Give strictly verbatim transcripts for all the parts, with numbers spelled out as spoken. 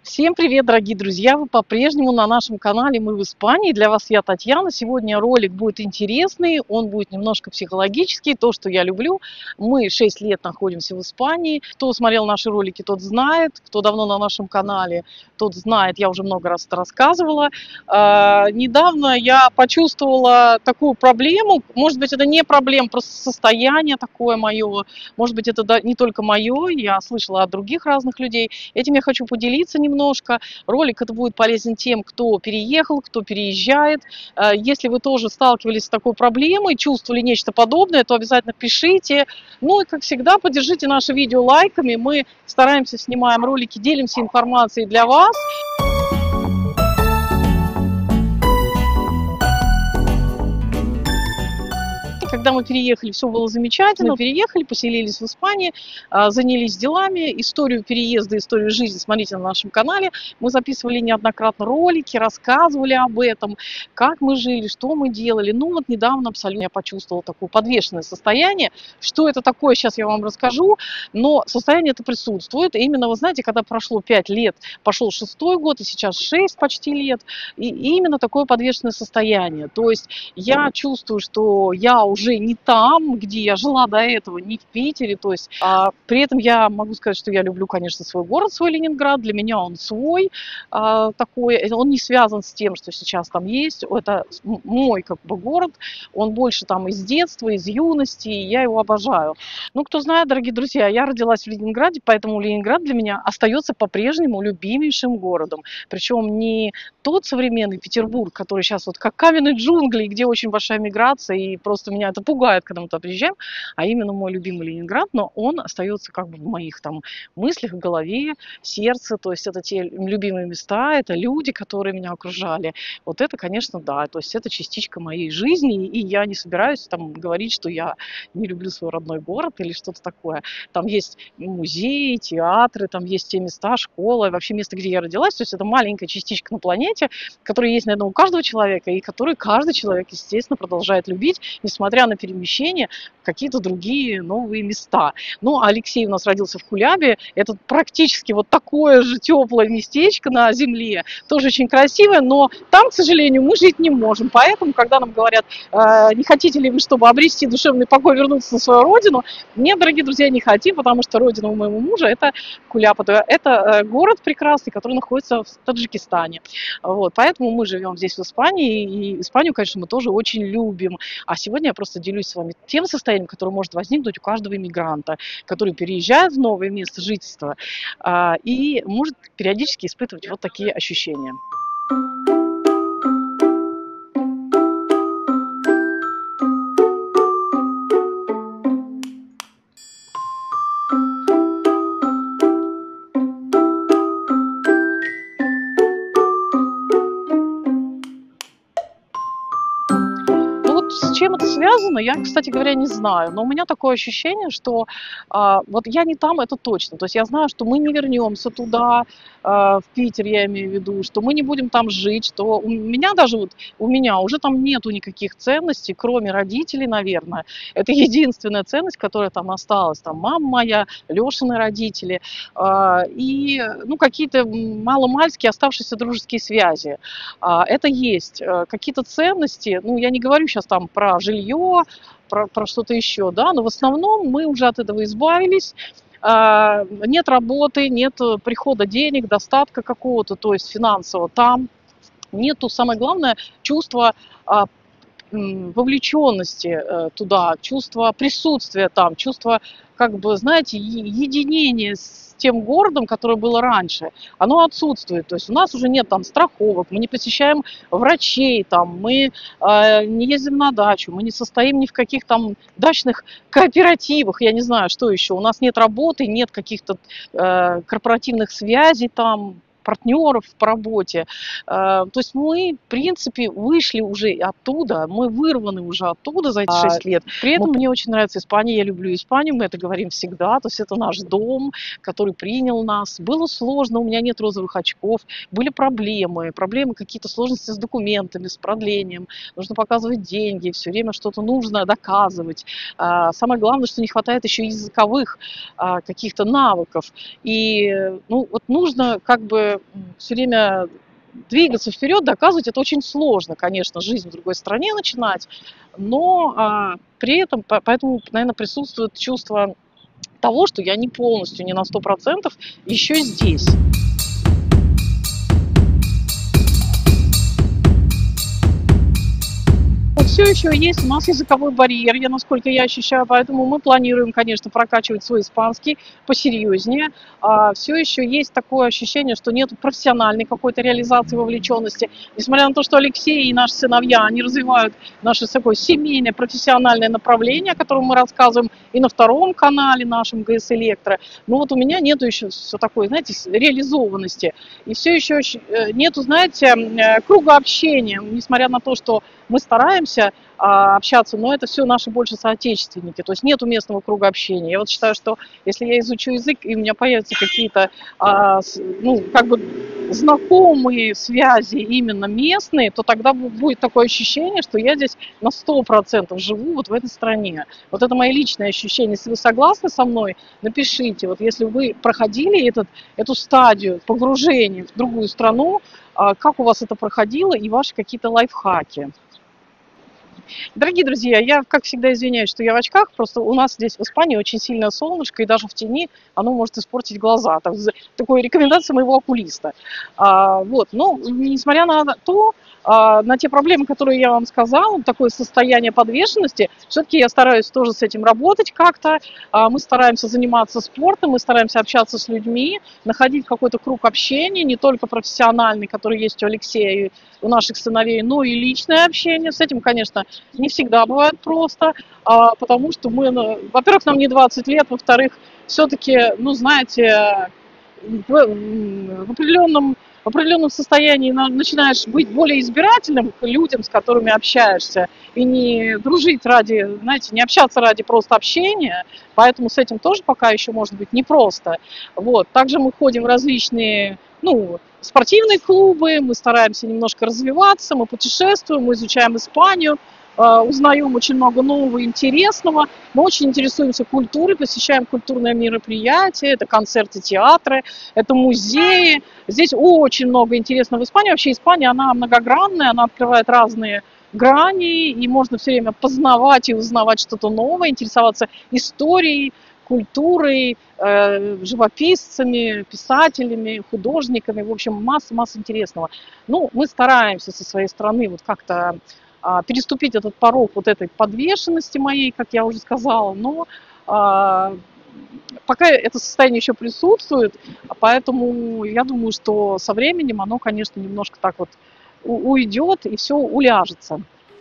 Всем привет, дорогие друзья! Вы по-прежнему на нашем канале «Мы в Испании». Для вас я Татьяна. Сегодня ролик будет интересный, он будет немножко психологический, то, что я люблю. Мы шесть лет находимся в Испании. Кто смотрел наши ролики, тот знает. Кто давно на нашем канале, тот знает. Я уже много раз это рассказывала. Э, недавно я почувствовала такую проблему. Может быть, это не проблема, просто состояние такое мое. Может быть, это не только мое. Я слышала от других разных людей. Этим я хочу поделиться немного. Немножко. Ролик это будет полезен тем, кто переехал, кто переезжает. Если вы тоже сталкивались с такой проблемой, чувствовали нечто подобное, то обязательно пишите. Ну и, как всегда, поддержите наше видео лайками. Мы стараемся, снимаем ролики, делимся информацией для вас. Когда мы переехали, все было замечательно. Мы переехали, поселились в Испании, занялись делами. Историю переезда, историю жизни смотрите на нашем канале. Мы записывали неоднократно ролики, рассказывали об этом, как мы жили, что мы делали. Ну вот недавно абсолютно я почувствовала такое подвешенное состояние. Что это такое, сейчас я вам расскажу. Но состояние это присутствует. И именно, вы знаете, когда прошло пять лет, пошел шестой год, и сейчас шесть почти лет. И именно такое подвешенное состояние. То есть я чувствую, что я уже уже не там, где я жила до этого, не в Питере. То есть, а, при этом я могу сказать, что я люблю, конечно, свой город, свой Ленинград. Для меня он свой а, такой. Он не связан с тем, что сейчас там есть. Это мой как бы город. Он больше там из детства, из юности. И я его обожаю. Ну, кто знает, дорогие друзья, я родилась в Ленинграде, поэтому Ленинград для меня остается по-прежнему любимейшим городом. Причем не тот современный Петербург, который сейчас вот как каменные джунгли, где очень большая миграция, и просто меня это пугает, когда мы туда приезжаем, а именно мой любимый Ленинград, но он остается как бы в моих там мыслях, в голове, сердце, то есть это те любимые места, это люди, которые меня окружали. Вот это, конечно, да, то есть это частичка моей жизни, и я не собираюсь там говорить, что я не люблю свой родной город или что-то такое. Там есть музеи, театры, там есть те места, школа, вообще место, где я родилась, то есть это маленькая частичка на планете, которая есть, наверное, у каждого человека, и которую каждый человек, естественно, продолжает любить, несмотря на перемещение в какие-то другие новые места. Ну, Алексей у нас родился в Кулябе. Это практически вот такое же теплое местечко на земле. Тоже очень красивое, но там, к сожалению, мы жить не можем. Поэтому, когда нам говорят, э, не хотите ли вы, чтобы обрести душевный покой, вернуться на свою родину, нет, дорогие друзья, не хотим, потому что родина у моего мужа – это Куляб. Это город прекрасный, который находится в Таджикистане. Вот, поэтому мы живем здесь, в Испании. И Испанию, конечно, мы тоже очень любим. А сегодня я просто делюсь с вами тем состоянием, которое может возникнуть у каждого иммигранта, который переезжает в новое место жительства а, и может периодически испытывать вот такие ощущения. С чем это связано, я, кстати говоря, не знаю. Но у меня такое ощущение, что а, вот я не там, это точно. То есть я знаю, что мы не вернемся туда, а, в Питер, я имею в виду, что мы не будем там жить, что у меня даже вот, у меня уже там нету никаких ценностей, кроме родителей, наверное. Это единственная ценность, которая там осталась. Там мама моя, Лешины родители а, и, ну, какие-то маломальские оставшиеся дружеские связи. А, это есть. Какие-то ценности, ну, я не говорю сейчас там про жилье, про, про что-то еще, да, но в основном мы уже от этого избавились. А, нет работы, нет прихода денег, достатка какого-то, то есть финансового там. Нету, самое главное, чувство а, вовлеченности туда, чувство присутствия там, чувство, как бы, знаете, единения с тем городом, которое было раньше, оно отсутствует. То есть у нас уже нет там страховок, мы не посещаем врачей, там, мы э, не ездим на дачу, мы не состоим ни в каких там дачных кооперативах, я не знаю, что еще. У нас нет работы, нет каких-то э, корпоративных связей там, партнеров по работе. То есть мы, в принципе, вышли уже оттуда, мы вырваны уже оттуда за эти шесть лет. При этом мне очень нравится Испания, я люблю Испанию, мы это говорим всегда, то есть это наш дом, который принял нас. Было сложно, у меня нет розовых очков, были проблемы, проблемы какие-то сложности с документами, с продлением, нужно показывать деньги, все время что-то нужно доказывать. Самое главное, что не хватает еще языковых каких-то навыков. И ну, вот нужно как бы чтобы все время двигаться вперед, доказывать это очень сложно, конечно, жизнь в другой стране начинать, но а, при этом, по, поэтому, наверное, присутствует чувство того, что я не полностью, не на сто процентов еще здесь. Все еще есть у нас языковой барьер, я, насколько я ощущаю, поэтому мы планируем, конечно, прокачивать свой испанский посерьезнее. А, все еще есть такое ощущение, что нет профессиональной какой-то реализации, вовлеченности. Несмотря на то, что Алексей и наши сыновья, они развивают наше такое семейное профессиональное направление, о котором мы рассказываем и на втором канале нашем ГС Электро. Но вот у меня нету еще все такой, знаете, реализованности. И все еще нету, знаете, круга общения, несмотря на то, что мы стараемся а, общаться, но это все наши больше соотечественники, то есть нету местного круга общения. Я вот считаю, что если я изучу язык, и у меня появятся какие-то, а, с, ну, как бы знакомые связи именно местные, то тогда будет такое ощущение, что я здесь на сто процентов живу вот в этой стране. Вот это мои личные ощущения. Если вы согласны со мной, напишите. Вот если вы проходили этот, эту стадию погружения в другую страну, а, как у вас это проходило и ваши какие-то лайфхаки. Дорогие друзья, я, как всегда, извиняюсь, что я в очках, просто у нас здесь в Испании очень сильное солнышко, и даже в тени оно может испортить глаза. Так, такая рекомендация моего окулиста. А, вот, но, несмотря на то, а, на те проблемы, которые я вам сказала, такое состояние подвешенности, все-таки я стараюсь тоже с этим работать как-то. А, мы стараемся заниматься спортом, мы стараемся общаться с людьми, находить какой-то круг общения, не только профессиональный, который есть у Алексея и у наших сыновей, но и личное общение. С этим, конечно, не всегда бывает просто, а, потому что мы, во-первых, нам не двадцать лет, во-вторых, все-таки, ну, знаете, в, в определенном в определенном состоянии начинаешь быть более избирательным к людям, с которыми общаешься, и не дружить ради, знаете, не общаться ради просто общения, поэтому с этим тоже пока еще может быть непросто. Вот. Также мы ходим в различные, ну, спортивные клубы, мы стараемся немножко развиваться, мы путешествуем, мы изучаем Испанию, узнаем очень много нового, интересного. Мы очень интересуемся культурой, посещаем культурные мероприятия, это концерты, театры, это музеи. Здесь очень много интересного в Испании. Вообще Испания, она многогранная, она открывает разные грани, и можно все время познавать и узнавать что-то новое, интересоваться историей, культурой, э, живописцами, писателями, художниками. В общем, масса-масса интересного. Ну, мы стараемся со своей стороны вот как-то переступить этот порог вот этой подвешенности моей, как я уже сказала, но а, пока это состояние еще присутствует, поэтому я думаю, что со временем оно, конечно, немножко так вот уйдет и все уляжется.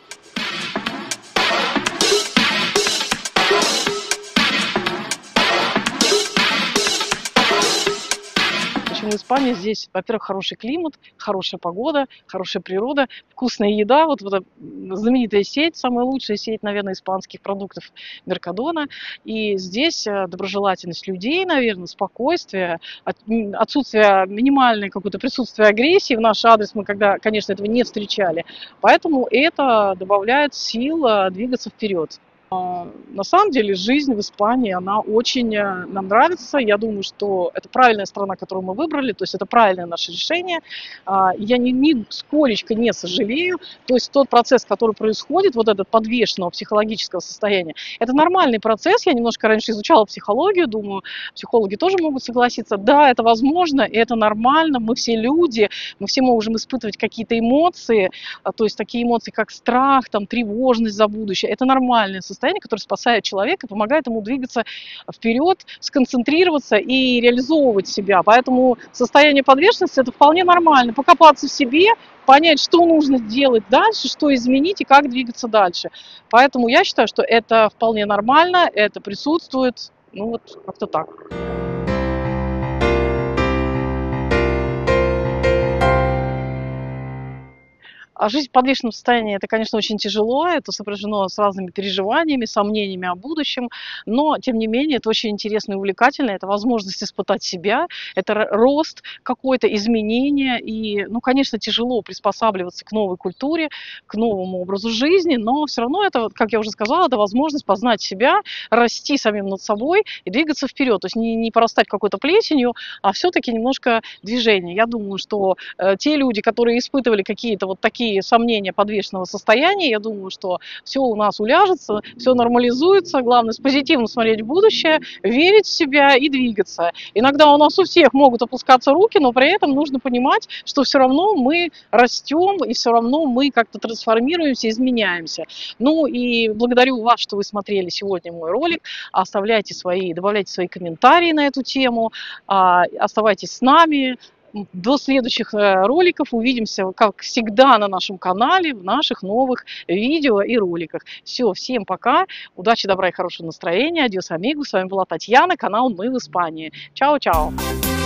Почему Испания? Здесь, во-первых, хороший климат, хорошая погода, хорошая природа, вкусная еда. Вот эта знаменитая сеть, самая лучшая сеть, наверное, испанских продуктов Меркадона. И здесь доброжелательность людей, наверное, спокойствие, отсутствие минимальной какой-то присутствия агрессии в наш адрес мы, когда, конечно, этого не встречали. Поэтому это добавляет сил двигаться вперед. На самом деле жизнь в Испании, она очень нам нравится. Я думаю, что это правильная страна, которую мы выбрали, то есть это правильное наше решение. Я ни, ни сколечко не сожалею. То есть тот процесс, который происходит, вот этот подвешенного психологического состояния, это нормальный процесс. Я немножко раньше изучала психологию, думаю, психологи тоже могут согласиться. Да, это возможно, это нормально, мы все люди, мы все можем испытывать какие-то эмоции, то есть такие эмоции, как страх, там, тревожность за будущее. Это нормальное состояние, которое спасает человека, помогает ему двигаться вперед, сконцентрироваться и реализовывать себя. Поэтому состояние подвешенности – это вполне нормально. Покопаться в себе, понять, что нужно делать дальше, что изменить и как двигаться дальше. Поэтому я считаю, что это вполне нормально, это присутствует, ну вот как-то так. А жизнь в подвешенном состоянии – это, конечно, очень тяжело, это сопряжено с разными переживаниями, сомнениями о будущем, но, тем не менее, это очень интересно и увлекательно, это возможность испытать себя, это рост какой-то, изменение, и, ну, конечно, тяжело приспосабливаться к новой культуре, к новому образу жизни, но все равно это, как я уже сказала, это возможность познать себя, расти самим над собой и двигаться вперед, то есть не, не порастать какой-то плесенью, а все-таки немножко движения. Я думаю, что э, те люди, которые испытывали какие-то вот такие сомнения подвешенного состояния, я думаю, что все у нас уляжется, все нормализуется, главное с позитивом смотреть в будущее, верить в себя и двигаться. Иногда у нас у всех могут опускаться руки, но при этом нужно понимать, что все равно мы растем и все равно мы как-то трансформируемся, изменяемся. Ну и благодарю вас, что вы смотрели сегодня мой ролик. Оставляйте свои, добавляйте свои комментарии на эту тему, оставайтесь с нами. До следующих роликов. Увидимся, как всегда, на нашем канале, в наших новых видео и роликах. Все, всем пока. Удачи, добра и хорошего настроения. Адьос, амигу. С вами была Татьяна, канал «Мы в Испании». Чао-чао.